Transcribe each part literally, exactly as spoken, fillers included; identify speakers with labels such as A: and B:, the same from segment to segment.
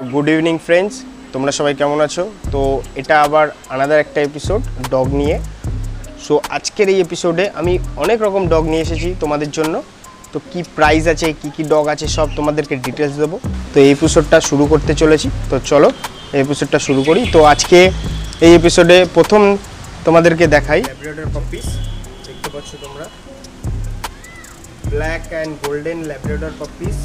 A: Good evening friends, তোমরা সবাই কেমন আছো? তো এটা আবার আনাদার একটা এপিসোড ডগ নিয়ে। সো আজকের এই এপিসোডে আমি অনেক রকম ডগ নিয়ে এসেছি তোমাদের জন্য। তো কি প্রাইস আছে, কি কি ডগ আছে সব তোমাদেরকে ডিটেলস দেবো। তো এই এপিসোডটা শুরু করতে চলেছি। তো চলো এই এপিসোডটা শুরু করি। তো আজকে এই এপিসোডে প্রথম তোমাদেরকে দেখাই ল্যাব্রাডর পাপিস। দেখতে পাচ্ছ তোমরা, black and golden Labrador puppies.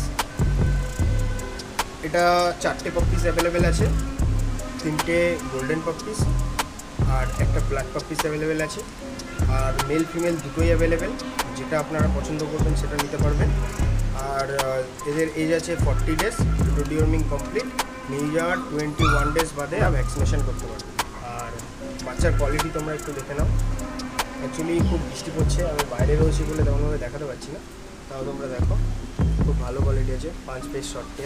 A: এটা চারটে পাপিস অ্যাভেলেবেল আছে, তিনটে গোল্ডেন পাপিস আর একটা ব্ল্যাক পাপিস অ্যাভেলেবেল আছে। আর মেল ফিমেল দুটোই অ্যাভেলেবেল, যেটা আপনারা পছন্দ করবেন সেটা নিতে পারবেন। আর এদের এজ আছে ফর্টি ডেজ, দুটো ডিওর্মিং কমপ্লিট, নিয়ে যাওয়ার টোয়েন্টি ওয়ান ডেজ বাদে ভ্যাকসিনেশন করতে পারবেন। আর বাচ্চার কোয়ালিটি তোমরা একটু দেখে নাও। অ্যাকচুয়ালি খুব বৃষ্টি পড়ছে, আমি বাইরে রয়েছি বলে তেমনভাবে দেখাতে পারছি না, তাও তোমরা দেখো খুব ভালো কোয়ালিটি আছে। পাঁচ পেস শর্ট টেল।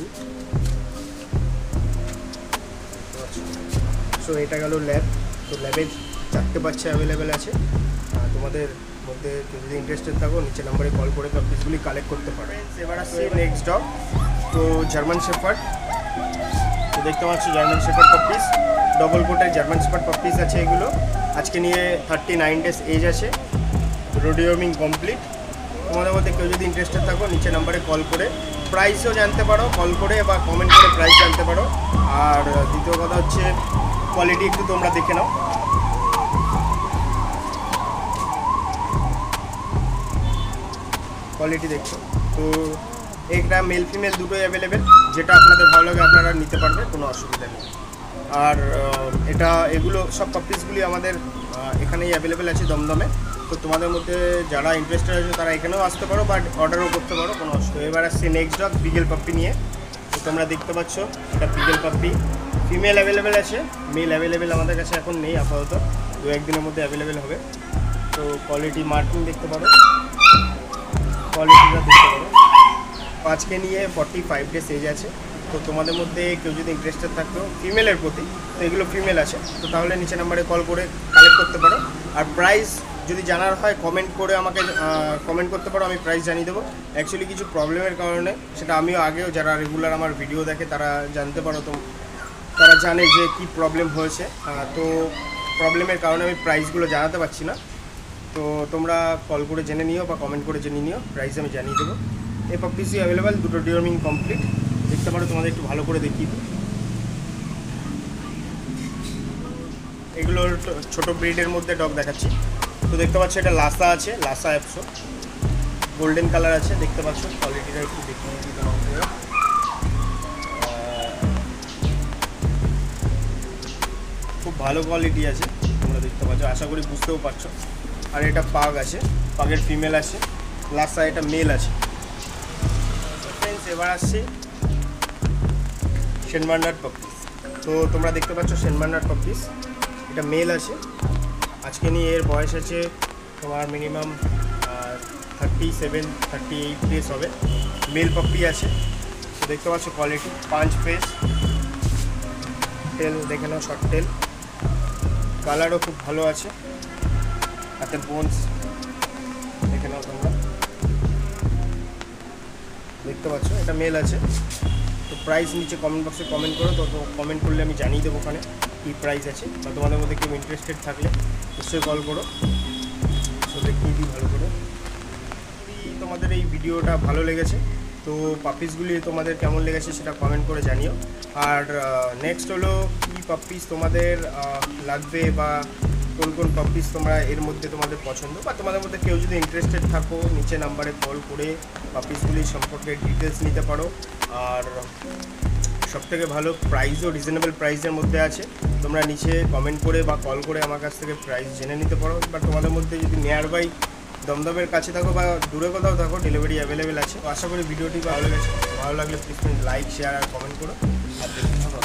A: সো এটা গেল ল্যাব। তো ল্যাবের চারটে বাচ্চা অ্যাভেলেবেল আছে। তোমাদের মধ্যে যদি ইন্টারেস্টেড থাকো নিচে নাম্বারে কল করে পাপিসগুলি কালেক্ট করতে পারো। এবার আসছে নেক্সট ডগ, তো জার্মান শেফার্ড। তো দেখতে পাচ্ছি জার্মান শেফার্ড পাপিস, ডবল কোটের জার্মান শেফার্ড পাপিস আছে এগুলো। আজকে নিয়ে থার্টি নাইন ডেজ এজ আছে, রোডিওমিং কমপ্লিট। তোমাদের মধ্যে কেউ যদি ইন্টারেস্টেড থাকো নিচে নাম্বারে কল করে প্রাইসও জানতে পারো, কল করে বা কমেন্ট করে প্রাইস জানতে পারো। আর দ্বিতীয় কথা হচ্ছে কোয়ালিটি একটু তোমরা দেখে নাও। কোয়ালিটি দেখছো তো একটা মেল ফিমেল দুটোই অ্যাভেলেবেল, যেটা আপনাদের ভালো লাগে আপনারা নিতে পারবে, কোনো অসুবিধা নেই। আর এটা এগুলো সব পাপিসগুলি আমাদের এখানেই অ্যাভেলেবেল আছে দমদমে। তো তোমাদের মধ্যে যারা ইন্টারেস্টেড আছে তারা এখানেও আসতে পারো, বাট অর্ডারও করতে পারো, কোনো অসুবিধা। এবার আসছে নেক্সট ডগ পিগেল পাপ্পি নিয়ে। তো তোমরা দেখতে পাচ্ছ এটা পিগেল পাপ্পি, ফিমেল অ্যাভেলেবেল আছে, মেল অ্যাভেলেবেল আমাদের কাছে এখন নেই আপাতত, দু একদিনের মধ্যে অ্যাভেলেবেল হবে। তো কোয়ালিটি মার্কিং দেখতে পারো, কোয়ালিটিটা দেখতে পারো। আজকে নিয়ে ফর্টি ফাইভ ডেজ এজ আছে। তো তোমাদের মধ্যে কেউ যদি ইন্টারেস্টেড থাকতো ফিমেলের প্রতি, তো এগুলো ফিমেল আছে, তো তাহলে নিচে নাম্বারে কল করে কালেক্ট করতে পারো। আর প্রাইস যদি জানার হয় কমেন্ট করে আমাকে কমেন্ট করতে পারো, আমি প্রাইস জানিয়ে দেবো। অ্যাকচুয়ালি কিছু প্রবলেমের কারণে, সেটা আমিও আগেও যারা রেগুলার আমার ভিডিও দেখে তারা জানতে পারো, তো তারা জানে যে কি প্রবলেম হয়েছে। তো প্রবলেমের কারণে আমি প্রাইসগুলো জানাতে পারছি না। তো তোমরা কল করে জেনে নিও বা কমেন্ট করে জেনে নিও, প্রাইস আমি জানিয়ে দেবো। এই পাপিসই অ্যাভেলেবেল, দুটো ডিওর্মিং কমপ্লিট। দেখতে পারো, তোমাদের একটু ভালো করে দেখিয়ে দিই। এগুলোর ছোটো ব্রিডের মধ্যে ডগ দেখাচ্ছি। তো দেখতে পাচ্ছ এটা লাসা আছে, লাসা অ্যাপসো, গোল্ডেন কালার আছে। দেখতে পাচ্ছ কোয়ালিটিটা একটু দেখিয়ে দিই তোমাদের। খুব ভালো কোয়ালিটি আছে, তোমরা দেখতে পাচ্ছ, আশা করি বুঝতেও পারছো। আর এটা পাগ আছে, পাগের ফিমেল আছে, লাসা এটা মেল আছে। ফ্রেন্ডস এবার আসছি সেন্ট বার্নার্ড পাপিস। তো তোমরা দেখতে পাচ্ছ সেন্ট বার্নার্ড পাপিস, এটা মেল আছে। আজকে নিয়ে এর বয়স আছে তোমার minimum thirty seven thirty eight days হবে। মেল পাপ্পি আছে। তো দেখতে পাচ্ছ কোয়ালিটি, পাঁচ ফেস, টেল দেখে নাও, শর্ট টেল, কালারও খুব ভালো আছে, হাতের বোনস দেখে নাও তোমরা, দেখতে পাচ্ছ এটা মেল আছে। তো প্রাইস নিচে কমেন্ট বক্সে কমেন্ট করো, তো কমেন্ট করলে আমি জানিয়ে দেবো ওখানে কী প্রাইস আছে। বা তোমাদের মধ্যে কেউ ইন্টারেস্টেড থাকলে নিশ্চয়ই কল করো, তো দেখিয়ে দিই ভালো করে। তোমাদের এই ভিডিওটা ভালো লেগেছে তো পাপিসগুলি তোমাদের কেমন লেগেছে সেটা কমেন্ট করে জানিও। আর নেক্সট হলো কী পাপিস তোমাদের লাগবে বা কোন কোন পাপিস তোমরা এর মধ্যে তোমাদের পছন্দ, বা তোমাদের মধ্যে কেউ যদি ইন্টারেস্টেড থাকো নিচে নাম্বারে কল করে পাপিসগুলি সম্পর্কে ডিটেলস নিতে পারো। আর সবথেকে ভালো প্রাইসও রিজনেবল প্রাইসের মধ্যে আছে, তোমরা নিচে কমেন্ট করে বা কল করে আমার কাছ থেকে প্রাইস জেনে নিতে পারো। বা তোমাদের মধ্যে যদি নিয়ার বাই দমদমের কাছে থাকো বা দূরে কোথাও থাকো, ডেলিভারি অ্যাভেলেবেল আছে। আশা করি ভিডিওটি ভালো লেগেছে, ভালো লাগলে প্লিজ লাইক শেয়ার আর কমেন্ট করো। আর